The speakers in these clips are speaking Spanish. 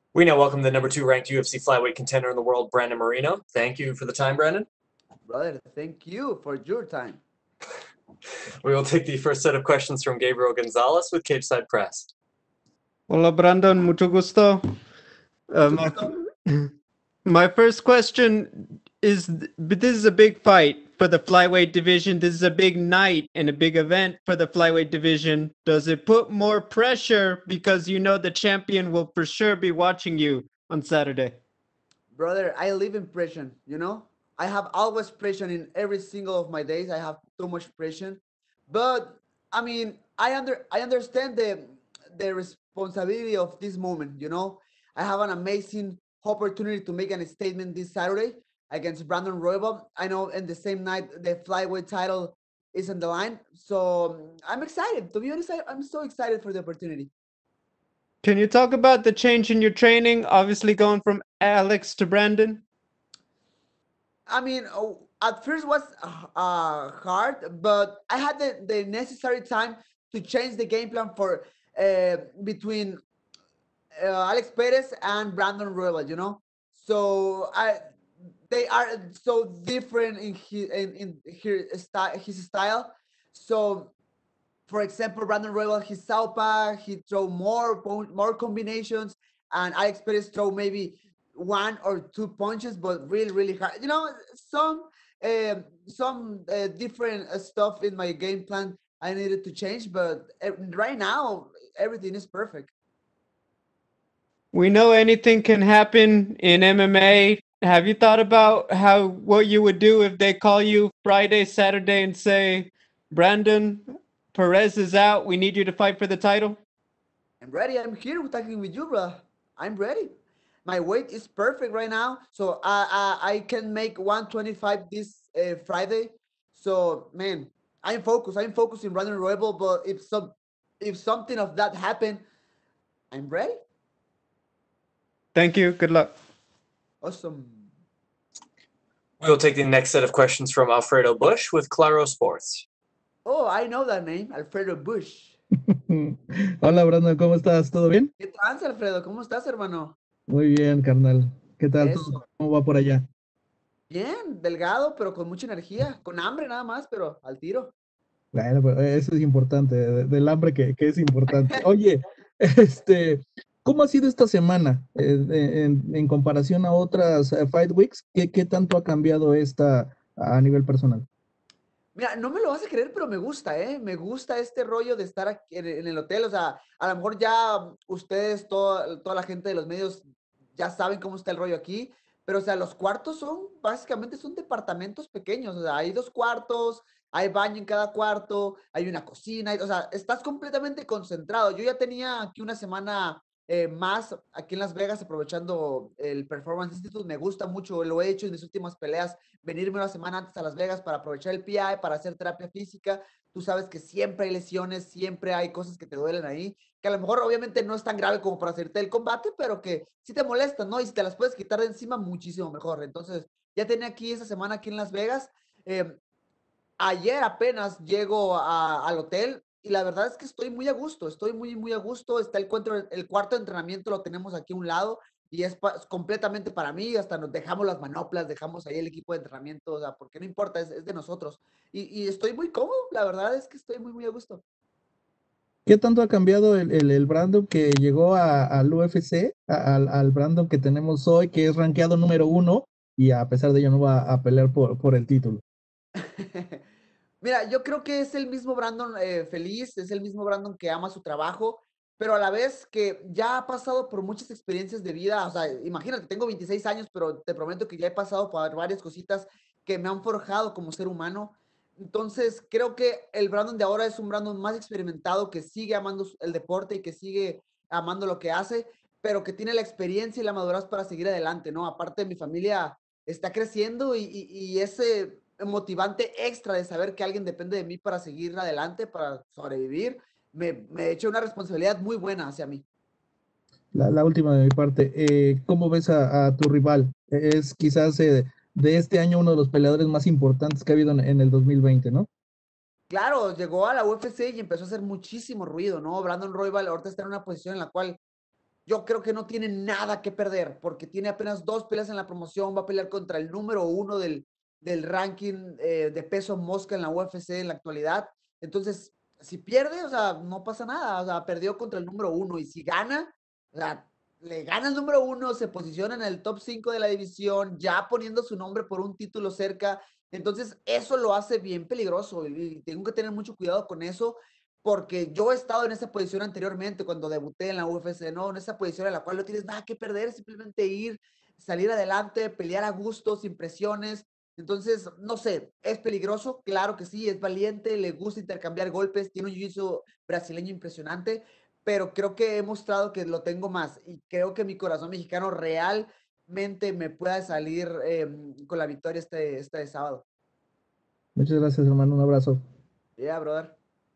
We now welcome the number 2 ranked UFC flyweight contender in the world, Brandon Moreno. Thank you for the time, Brandon. Brother, thank you for your time. We will take the first set of questions from Gabriel Gonzalez with Cageside Press. Hola, Brandon. Mucho gusto. My first question is, this is a big fight for the flyweight division. This is a big night and a big event for the flyweight division. Does it put more pressure because you know the champion will for sure be watching you on Saturday? Brother, I live in pressure, I have always pressure in every single of my days. I have too much pressure. But I mean, I understand the responsibility of this moment, I have an amazing opportunity to make a statement this Saturday against Brandon Royval. I know in the same night the flyweight title is on the line. So I'm excited. To be honest, I'm so excited for the opportunity. Can you talk about the change in your training, obviously going from Alex to Brandon? I mean, at first was hard, but I had the necessary time to change the game plan for between Alex Perez and Brandon Royval, So they are so different in his style. So, for example, Brandon Royval, he's southpaw, he throw more combinations, and Alex Perez throw maybe one or two punches, but really, really hard. Some different stuff in my game plan I needed to change, but right now everything is perfect. We know anything can happen in MMA. Have you thought about what you would do if they call you Friday, Saturday, and say, Brandon, Perez is out. We need you to fight for the title? I'm ready. I'm here talking with you, bro. I'm ready. My weight is perfect right now, so I can make 125 this Friday. So man, I'm focused. I'm focused in running Royal, but if something of that happen, I'm ready. Thank you. Good luck. Awesome. We will take the next set of questions from Alfredo Bush with Claro Sports. Oh, I know that name, Alfredo Bush. Hola, Brandon, ¿cómo estás? ¿Todo bien? ¿Qué trance, Alfredo? ¿Cómo estás, hermano? Muy bien, carnal. ¿Qué tal? Eso. ¿Cómo va por allá? Bien, delgado, pero con mucha energía, con hambre nada más, pero al tiro. Bueno, pues, eso es importante, del hambre que es importante. Oye, este, ¿cómo ha sido esta semana en comparación a otras Fight Weeks? ¿Qué tanto ha cambiado esta a nivel personal? Mira, no me lo vas a creer, pero me gusta, ¿eh? Me gusta este rollo de estar aquí en el hotel. O sea, a lo mejor ya ustedes, toda la gente de los medios, ya saben cómo está el rollo aquí. Pero, o sea, los cuartos básicamente son departamentos pequeños. O sea, hay 2 cuartos, hay baño en cada cuarto, hay una cocina. O sea, estás completamente concentrado. Yo ya tenía aquí una semana más aquí en Las Vegas aprovechando el Performance Institute. Me gusta mucho, lo he hecho en mis últimas peleas, venirme una semana antes a Las Vegas para aprovechar el PI, para hacer terapia física. Tú sabes que siempre hay lesiones, siempre hay cosas que te duelen ahí, que a lo mejor obviamente no es tan grave como para hacerte el combate, pero que sí te molestan, ¿no? Y si te las puedes quitar de encima, muchísimo mejor. Entonces, ya tenía aquí esa semana aquí en Las Vegas. Ayer apenas llego al hotel y la verdad es que estoy muy a gusto, estoy muy, muy a gusto. Está el cuarto de entrenamiento, lo tenemos aquí a un lado y es completamente para mí. Hasta nos dejamos las manoplas, dejamos ahí el equipo de entrenamiento, o sea, porque no importa, es de nosotros. Y estoy muy cómodo, la verdad es que estoy muy, muy a gusto. ¿Qué tanto ha cambiado el Brandon que llegó al UFC, al Brandon que tenemos hoy, que es rankeado número 1 y a pesar de ello no va a pelear por el título? Mira, yo creo que es el mismo Brandon feliz, es el mismo Brandon que ama su trabajo, pero a la vez que ya ha pasado por muchas experiencias de vida. O sea, imagínate, tengo 26 años, pero te prometo que ya he pasado por varias cositas que me han forjado como ser humano. Entonces, creo que el Brandon de ahora es un Brandon más experimentado, que sigue amando el deporte y que sigue amando lo que hace, pero que tiene la experiencia y la madurez para seguir adelante, ¿no? Aparte, mi familia está creciendo y ese motivante extra de saber que alguien depende de mí para seguir adelante, para sobrevivir, me echa una responsabilidad muy buena hacia mí. La última de mi parte, ¿cómo ves a tu rival? Es quizás de este año uno de los peleadores más importantes que ha habido en el 2020, ¿no? Claro, llegó a la UFC y empezó a hacer muchísimo ruido, ¿no? Brandon Royval ahorita está en una posición en la cual yo creo que no tiene nada que perder, porque tiene apenas 2 peleas en la promoción, va a pelear contra el número 1 del ranking de peso mosca en la UFC en la actualidad. Entonces, si pierde, o sea, no pasa nada, o sea, perdió contra el número 1 y si gana, o sea, le gana el número 1, se posiciona en el top 5 de la división, ya poniendo su nombre por un título cerca. Entonces, eso lo hace bien peligroso y tengo que tener mucho cuidado con eso porque yo he estado en esa posición anteriormente cuando debuté en la UFC, ¿no? En esa posición en la cual no tienes nada que perder, simplemente ir, salir adelante, pelear a gusto, sin presiones. Entonces, no sé, ¿es peligroso? Claro que sí, es valiente, le gusta intercambiar golpes, tiene un jiu-jitsu brasileño impresionante, pero creo que he mostrado que lo tengo más y creo que mi corazón mexicano realmente me pueda salir con la victoria este sábado. Muchas gracias, hermano. Un abrazo. Yeah, brother.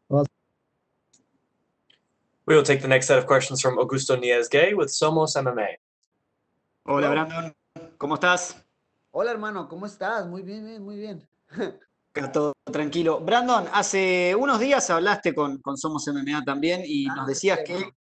We will take the next set of questions from Augusto Niezgue with Somos MMA. Hola, Bro. Brandon, ¿cómo estás? Hola, hermano, ¿cómo estás? Muy bien, bien, muy bien. Acá todo tranquilo. Brandon, hace unos días hablaste con Somos MMA también y nos decías Sí, hermano.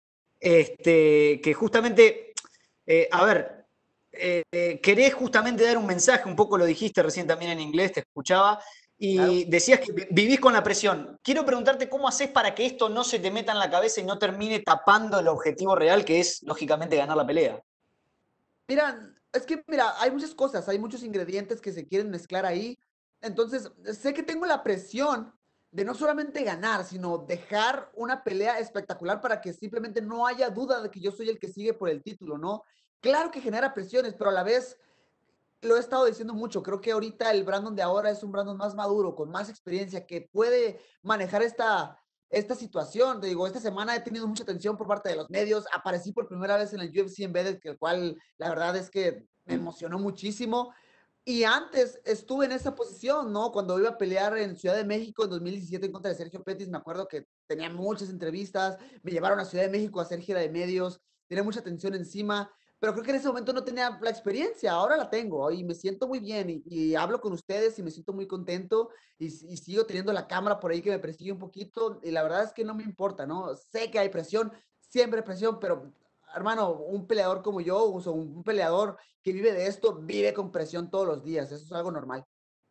que justamente, a ver, querés justamente dar un mensaje, un poco lo dijiste recién también en inglés, te escuchaba, Claro. y decías que vivís con la presión. Quiero preguntarte cómo haces para que esto no se te meta en la cabeza y no termine tapando el objetivo real, que es, lógicamente, ganar la pelea. Mira, es que, mira, hay muchas cosas, hay muchos ingredientes que se quieren mezclar ahí. Entonces, sé que tengo la presión de no solamente ganar, sino dejar una pelea espectacular para que simplemente no haya duda de que yo soy el que sigue por el título, ¿no? Claro que genera presiones, pero a la vez lo he estado diciendo mucho. Creo que ahorita el Brandon de ahora es un Brandon más maduro, con más experiencia, que puede manejar esta situación. Te digo, esta semana he tenido mucha atención por parte de los medios. Aparecí por primera vez en el UFC Embedded, que el cual la verdad es que me emocionó muchísimo. Y antes estuve en esa posición, ¿no? Cuando iba a pelear en Ciudad de México en 2017 en contra de Sergio Pettis, me acuerdo que tenía muchas entrevistas, me llevaron a Ciudad de México a hacer gira de medios, tenía mucha atención encima, pero creo que en ese momento no tenía la experiencia, ahora la tengo y me siento muy bien y hablo con ustedes y me siento muy contento y sigo teniendo la cámara por ahí que me persigue un poquito y la verdad es que no me importa, ¿no? Sé que hay presión, siempre hay presión, pero hermano, un peleador como yo, o sea, un peleador que vive de esto, vive con presión todos los días, eso es algo normal.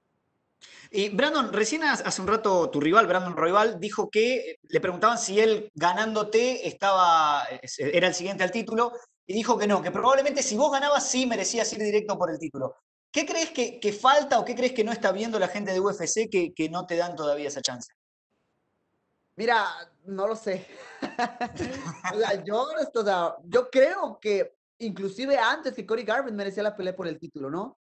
Y Brandon, recién hace un rato tu rival, Brandon Royval, dijo que le preguntaban si él ganándote era el siguiente al título, y dijo que no, que probablemente si vos ganabas sí merecías ir directo por el título. ¿Qué crees que falta o qué crees que no está viendo la gente de UFC que no te dan todavía esa chance? Mira, no lo sé. O sea, o sea, yo creo que inclusive antes que Cody Garbrandt merecía la pelea por el título, ¿no?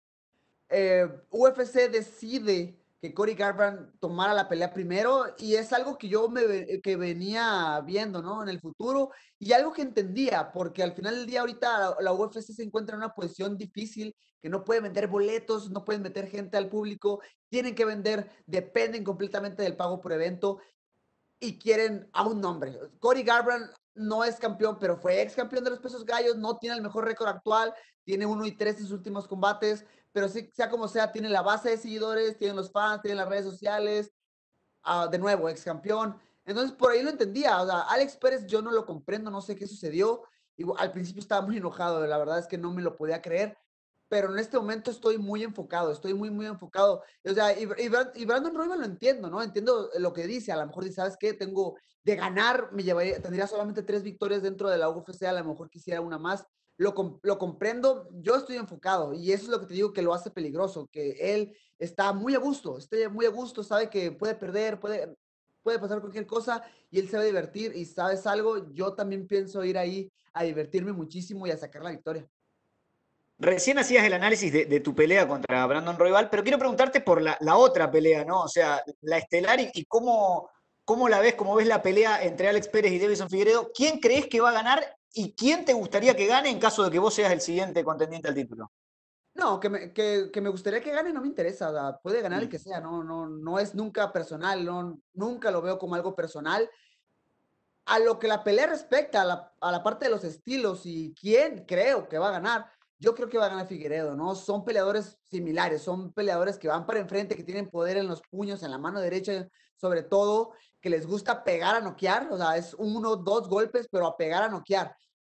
UFC decide que Cody Garbrandt tomara la pelea primero y es algo que que venía viendo, ¿no? En el futuro y algo que entendía, porque al final del día ahorita la UFC se encuentra en una posición difícil, que no puede vender boletos, no pueden meter gente al público, tienen que vender, dependen completamente del pago por evento y quieren a un nombre. Cody Garbrandt no es campeón, pero fue ex campeón de los pesos gallos, no tiene el mejor récord actual, tiene 1-3 en sus últimos combates, pero sí, sea como sea, tiene la base de seguidores, tiene los fans, tiene las redes sociales, de nuevo, ex campeón. Entonces, por ahí lo entendía. O sea, Alex Pérez yo no lo comprendo, no sé qué sucedió. Y, al principio estaba muy enojado, la verdad es que no me lo podía creer, pero en este momento estoy muy enfocado, estoy muy, muy enfocado. O sea, y Brandon Royval lo entiendo, ¿no? Entiendo lo que dice. A lo mejor dice, ¿sabes qué? Tengo de ganar, tendría solamente 3 victorias dentro de la UFC, a lo mejor quisiera una más. Lo comprendo, yo estoy enfocado y eso es lo que te digo que lo hace peligroso, que él está muy a gusto, sabe que puede perder, puede pasar cualquier cosa y él se va a divertir y sabes algo, yo también pienso ir ahí a divertirme muchísimo y a sacar la victoria. Recién hacías el análisis de tu pelea contra Brandon Royval, pero quiero preguntarte por la otra pelea, ¿no? O sea, la estelar y cómo la ves, cómo ves la pelea entre Alex Pérez y Davison Figueiredo. ¿Quién crees que va a ganar y quién te gustaría que gane en caso de que vos seas el siguiente contendiente al título? No, que me gustaría que gane no me interesa, o sea, puede ganar el que Mm. sea, no es nunca personal, nunca lo veo como algo personal. A lo que la pelea respecta, a la parte de los estilos y quién creo que va a ganar, yo creo que va a ganar Figueiredo, ¿no? Son peleadores similares, son peleadores que van para enfrente, que tienen poder en los puños, en la mano derecha, sobre todo, que les gusta pegar a noquear, o sea, es 1, 2 golpes, pero a pegar a noquear.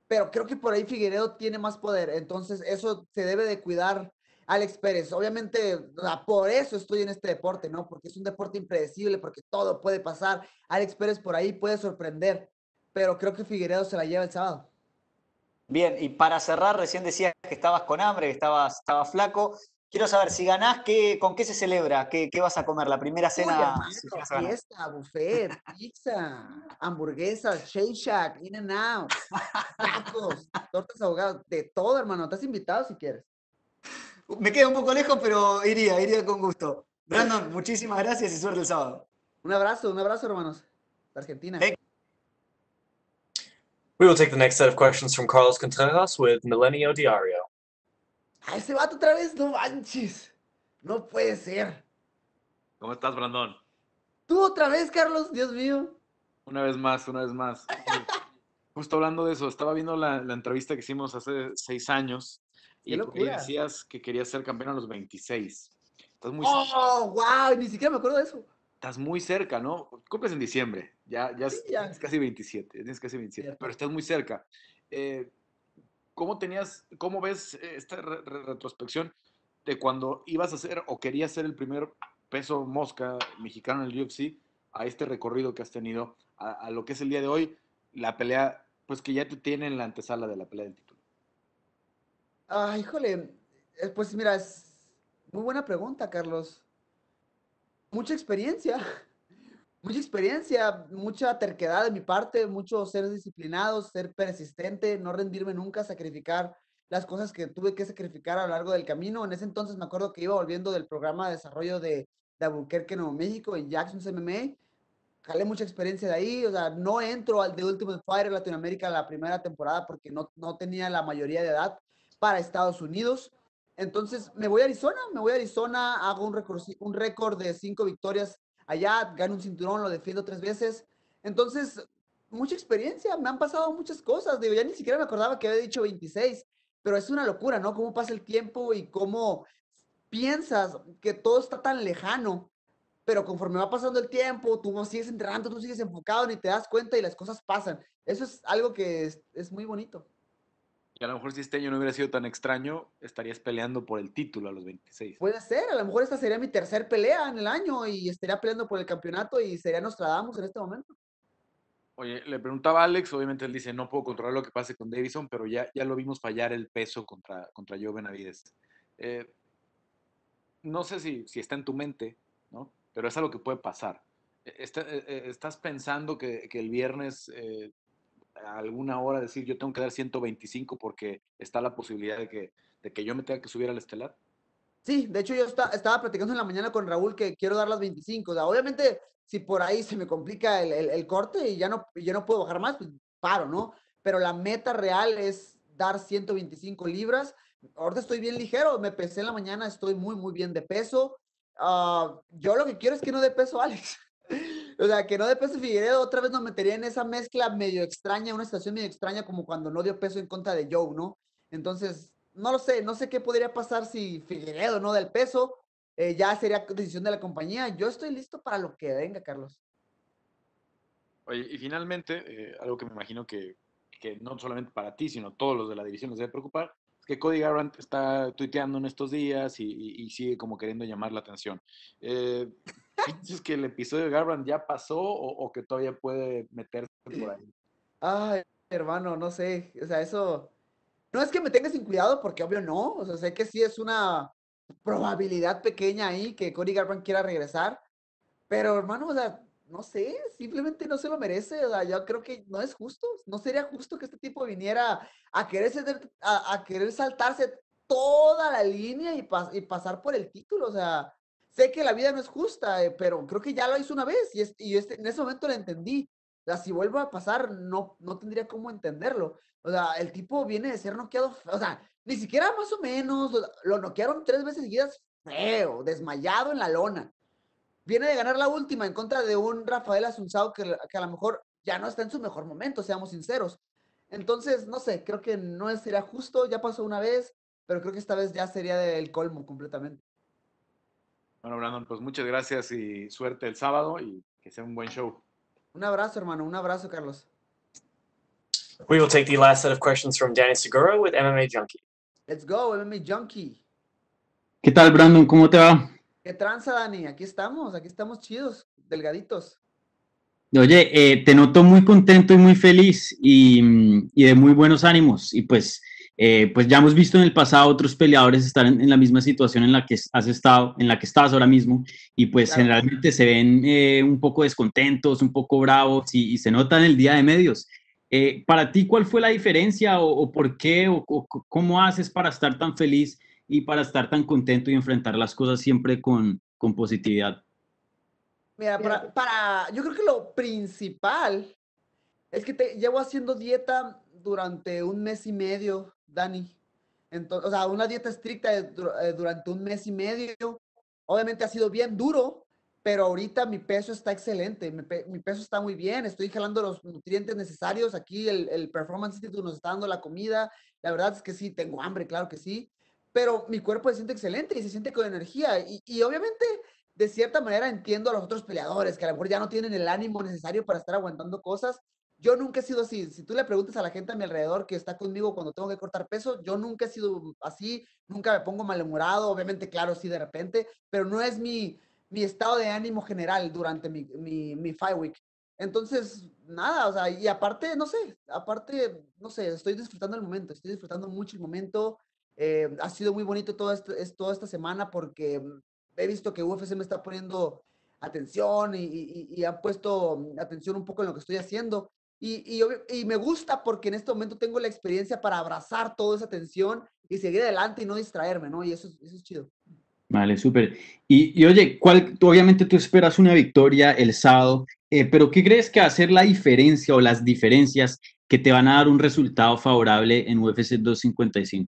pero creo que por ahí Figueiredo tiene más poder, entonces eso se debe de cuidar Alex Pérez. Obviamente, o sea, por eso estoy en este deporte, ¿no? Porque es un deporte impredecible, porque todo puede pasar. Alex Pérez por ahí puede sorprender, pero creo que Figueiredo se la lleva el sábado. Bien, y para cerrar, recién decías que estabas con hambre, que estabas flaco. Quiero saber, si ganás, ¿con qué se celebra? ¿Qué vas a comer? La primera Uy, cena, hermano, si llegas a ganar. fiesta, buffet, pizza, hamburguesas, Shake Shack, In-N-Out, tacos, tortas ahogadas, de todo, hermano. Estás invitado si quieres. Me queda un poco lejos, pero iría con gusto. Brandon, muchísimas gracias y suerte el sábado. Un abrazo, hermanos. De Argentina. Hey. We will take the next set of questions from Carlos Contreras with Milenio Diario. ¡A ese vato otra vez! ¡No manches! No puede ser. ¿Cómo estás, Brandon? ¿Tú otra vez, Carlos? Dios mío. Una vez más, una vez más. Oye, justo hablando de eso, estaba viendo la entrevista que hicimos hace 6 años ¡Qué y por ahí locura! decías que querías ser campeón a los 26. ¡Oh, wow! Ni siquiera me acuerdo de eso. Estás muy cerca, ¿no? Cumples en diciembre, Sí, ya. tienes casi 27, tienes casi 27, Cierto. pero estás muy cerca. Eh, cómo ves esta retrospección de cuando ibas a ser o querías ser el primer peso mosca mexicano en el UFC a este recorrido que has tenido, a lo que es el día de hoy, la pelea, pues que ya te tiene en la antesala de la pelea del título? Ah, híjole. Pues mira, es muy buena pregunta, Carlos. Mucha experiencia. Mucha experiencia, mucha terquedad de mi parte, mucho ser disciplinado, ser persistente, no rendirme nunca, sacrificar las cosas que tuve que sacrificar a lo largo del camino. En ese entonces me acuerdo que iba volviendo del programa de desarrollo de Albuquerque, Nuevo México, en Jackson's MMA. Jalé mucha experiencia de ahí, o sea, no entro al The Ultimate Fighter Latinoamérica la primera temporada porque no tenía la mayoría de edad para Estados Unidos. Entonces me voy a Arizona, hago un récord de 5 victorias allá, gano un cinturón, lo defiendo 3 veces. Entonces, mucha experiencia, me han pasado muchas cosas, digo, ya ni siquiera me acordaba que había dicho 26, pero es una locura, ¿no? Cómo pasa el tiempo y cómo piensas que todo está tan lejano, pero conforme va pasando el tiempo, tú sigues entrenando, tú sigues enfocado, ni te das cuenta y las cosas pasan. Eso es algo que es muy bonito. Y a lo mejor si este año no hubiera sido tan extraño, estarías peleando por el título a los 26. Puede ser, a lo mejor esta sería mi tercer pelea en el año y estaría peleando por el campeonato y sería Nostradamus en este momento. Oye, le preguntaba a Alex, obviamente él dice, no puedo controlar lo que pase con Davison, pero ya lo vimos fallar el peso contra Joe Benavides. Eh, no sé si está en tu mente, ¿no? Pero es algo que puede pasar. ¿Estás pensando que el viernes a alguna hora decir yo tengo que dar 125 porque está la posibilidad de que yo me tenga que subir al estelar? Sí, de hecho yo estaba platicando en la mañana con Raúl que quiero dar las 25. O sea, obviamente, si por ahí se me complica el corte y ya no puedo bajar más, pues paro, ¿no? Pero la meta real es dar 125 libras. Ahorita estoy bien ligero, me pesé en la mañana, estoy muy bien de peso. Yo lo que quiero es que no dé peso Alex. O sea, que no dé peso Figueiredo, otra vez nos metería en esa mezcla medio extraña, una situación medio extraña como cuando no dio peso en contra de Joe, ¿no? Entonces, no sé qué podría pasar si Figueiredo no da el peso, ya sería decisión de la compañía. Yo estoy listo para lo que venga, Carlos. Oye, y finalmente, algo que me imagino que no solamente para ti, sino todos los de la división les debe preocupar, es que Cody Garbrandt está tuiteando en estos días y sigue como queriendo llamar la atención. ¿Piensas que el episodio de Garbrandt ya pasó o que todavía puede meterse por ahí? Ay, hermano, no sé, o sea, eso, no es que me tenga sin cuidado, porque obvio no, o sea, sé que sí es una probabilidad pequeña ahí que Cody Garbrandt quiera regresar, pero hermano, o sea, no sé, simplemente no se lo merece, o sea, yo creo que no es justo, no sería justo que este tipo viniera a querer saltarse toda la línea y pasar por el título, o sea, sé que la vida no es justa, pero creo que ya lo hizo una vez en ese momento lo entendí, o sea, si vuelve a pasar, no tendría cómo entenderlo, o sea, el tipo viene de ser noqueado, o sea, ni siquiera más o menos, lo noquearon 3 veces seguidas feo, desmayado en la lona, viene de ganar la última en contra de un Rafael Asunzao que a lo mejor ya no está en su mejor momento, seamos sinceros. Entonces, no sé, creo que no sería justo, ya pasó una vez, pero creo que esta vez ya sería del colmo completamente. Bueno, Brandon, pues muchas gracias y suerte el sábado y que sea un buen show. Un abrazo, hermano, un abrazo, Carlos. We will take the last set of questions from Danny Segura with MMA Junkie. Let's go, MMA Junkie. ¿Qué tal, Brandon? ¿Cómo te va? ¿Qué tranza, Dani? Aquí estamos chidos, delgaditos. Oye, te noto muy contento y muy feliz y de muy buenos ánimos. Y pues ya hemos visto en el pasado otros peleadores estar en la misma situación en la que has estado, en la que estás ahora mismo. Y pues Claro. generalmente se ven un poco descontentos, un poco bravos y se nota en el día de medios. Para ti, ¿cuál fue la diferencia o por qué o cómo haces para estar tan feliz y para estar tan contento y enfrentar las cosas siempre con positividad? Mira, yo creo que lo principal es que llevo haciendo dieta durante 1 mes y medio, Dani. Entonces, o sea, una dieta estricta durante 1 mes y medio. Obviamente ha sido bien duro, pero ahorita mi peso está excelente. Mi peso está muy bien. Estoy jalando los nutrientes necesarios. Aquí el Performance Institute nos está dando la comida. La verdad es que sí, tengo hambre, claro que sí. Pero mi cuerpo se siente excelente y se siente con energía. Y obviamente, de cierta manera, entiendo a los otros peleadores que a lo mejor ya no tienen el ánimo necesario para estar aguantando cosas. Yo nunca he sido así. Si tú le preguntas a la gente a mi alrededor que está conmigo cuando tengo que cortar peso, yo nunca he sido así, nunca me pongo malhumorado, obviamente, claro, sí, de repente, pero no es mi estado de ánimo general durante mi fight week. Entonces, nada, o sea, y aparte, no sé, estoy disfrutando el momento, estoy disfrutando mucho el momento. Ha sido muy bonito toda esta semana porque he visto que UFC me está poniendo atención y han puesto atención un poco en lo que estoy haciendo. Y me gusta porque en este momento tengo la experiencia para abrazar toda esa tensión y seguir adelante y no distraerme, ¿no? Y eso es chido. Vale, súper. Y oye, obviamente tú esperas una victoria el sábado, pero ¿qué crees que va a ser la diferencia o las diferencias que te van a dar un resultado favorable en UFC 255?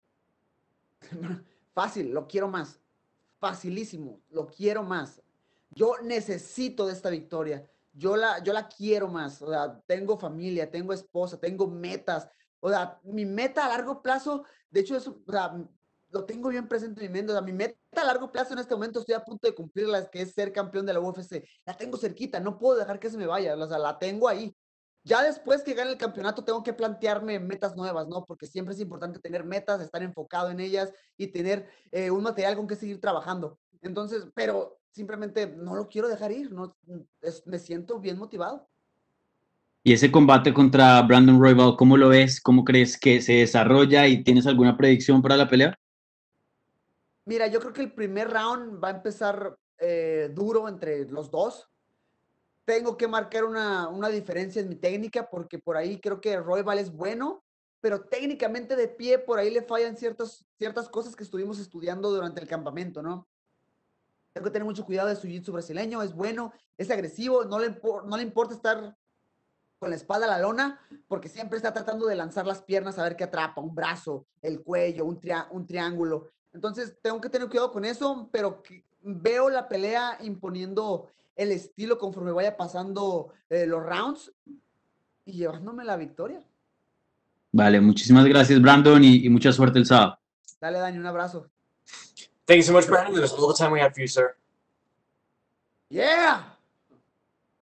Fácil, lo quiero más. Facilísimo, lo quiero más. Yo necesito de esta victoria. Yo la quiero más. O sea, tengo familia, tengo esposa, tengo metas. O sea, mi meta a largo plazo, de hecho, eso, o sea, lo tengo bien presente en mi mente. O sea, mi meta a largo plazo en este momento estoy a punto de cumplirla, que es ser campeón de la UFC. La tengo cerquita, no puedo dejar que se me vaya. O sea, la tengo ahí. Ya después que gane el campeonato tengo que plantearme metas nuevas, ¿no? Porque siempre es importante tener metas, estar enfocado en ellas y tener un material con que seguir trabajando. Entonces, pero simplemente no lo quiero dejar ir, no, me siento bien motivado. Y ese combate contra Brandon Royval, ¿cómo lo ves? ¿Cómo crees que se desarrolla? ¿Y tienes alguna predicción para la pelea? Mira, yo creo que el primer round va a empezar duro entre los dos. Tengo que marcar una diferencia en mi técnica porque por ahí creo que Royval es bueno, pero técnicamente de pie por ahí le fallan ciertas cosas que estuvimos estudiando durante el campamento, ¿no? Tengo que tener mucho cuidado de su jiu-jitsu brasileño, es bueno, es agresivo, no le importa estar con la espalda a la lona, porque siempre está tratando de lanzar las piernas a ver qué atrapa, un brazo, el cuello, un triángulo. Entonces, tengo que tener cuidado con eso, pero veo la pelea imponiendo el estilo conforme vaya pasando los rounds y llevándome la victoria. Vale, muchísimas gracias, Brandon, y mucha suerte el sábado. Dale, Dani, un abrazo. Thank you so much, Brandon. That was all the time we had for you, sir. Yeah!